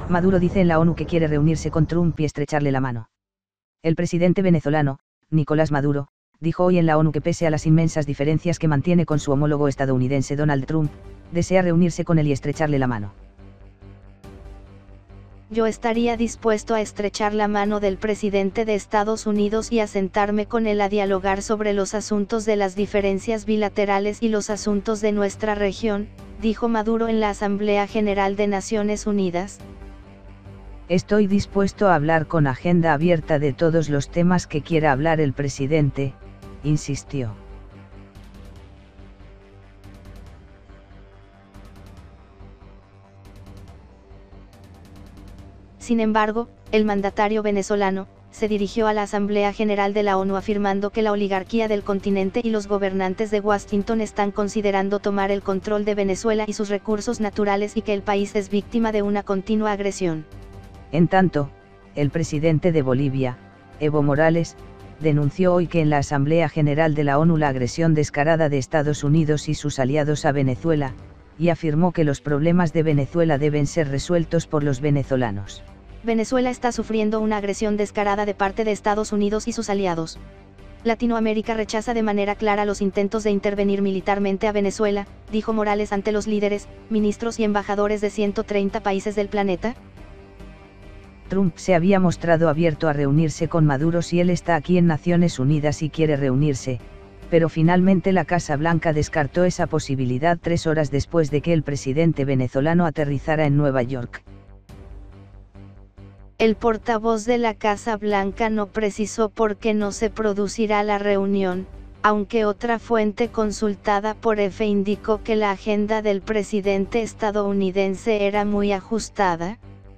Maduro dice en la ONU que quiere reunirse con Trump y estrecharle la mano. El presidente venezolano, Nicolás Maduro, dijo hoy en la ONU que pese a las inmensas diferencias que mantiene con su homólogo estadounidense Donald Trump, desea reunirse con él y estrecharle la mano. Yo estaría dispuesto a estrechar la mano del presidente de Estados Unidos y a sentarme con él a dialogar sobre los asuntos de las diferencias bilaterales y los asuntos de nuestra región, dijo Maduro en la Asamblea General de Naciones Unidas. Estoy dispuesto a hablar con agenda abierta de todos los temas que quiera hablar el presidente, insistió. Sin embargo, el mandatario venezolano se dirigió a la Asamblea General de la ONU afirmando que la oligarquía del continente y los gobernantes de Washington están considerando tomar el control de Venezuela y sus recursos naturales y que el país es víctima de una continua agresión. En tanto, el presidente de Bolivia, Evo Morales, denunció hoy que en la Asamblea General de la ONU la agresión descarada de Estados Unidos y sus aliados a Venezuela, y afirmó que los problemas de Venezuela deben ser resueltos por los venezolanos. Venezuela está sufriendo una agresión descarada de parte de Estados Unidos y sus aliados. Latinoamérica rechaza de manera clara los intentos de intervenir militarmente a Venezuela, dijo Morales ante los líderes, ministros y embajadores de 130 países del planeta. Trump se había mostrado abierto a reunirse con Maduro si él está aquí en Naciones Unidas y quiere reunirse, pero finalmente la Casa Blanca descartó esa posibilidad 3 horas después de que el presidente venezolano aterrizara en Nueva York. El portavoz de la Casa Blanca no precisó por qué no se producirá la reunión, aunque otra fuente consultada por EFE indicó que la agenda del presidente estadounidense era muy ajustada.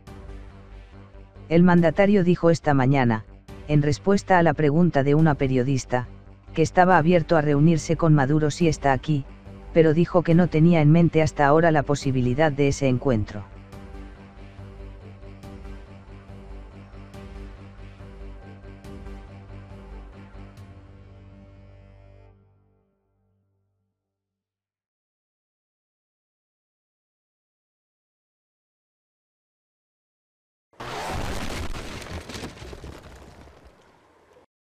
El mandatario dijo esta mañana, en respuesta a la pregunta de una periodista, que estaba abierto a reunirse con Maduro si está aquí, pero dijo que no tenía en mente hasta ahora la posibilidad de ese encuentro.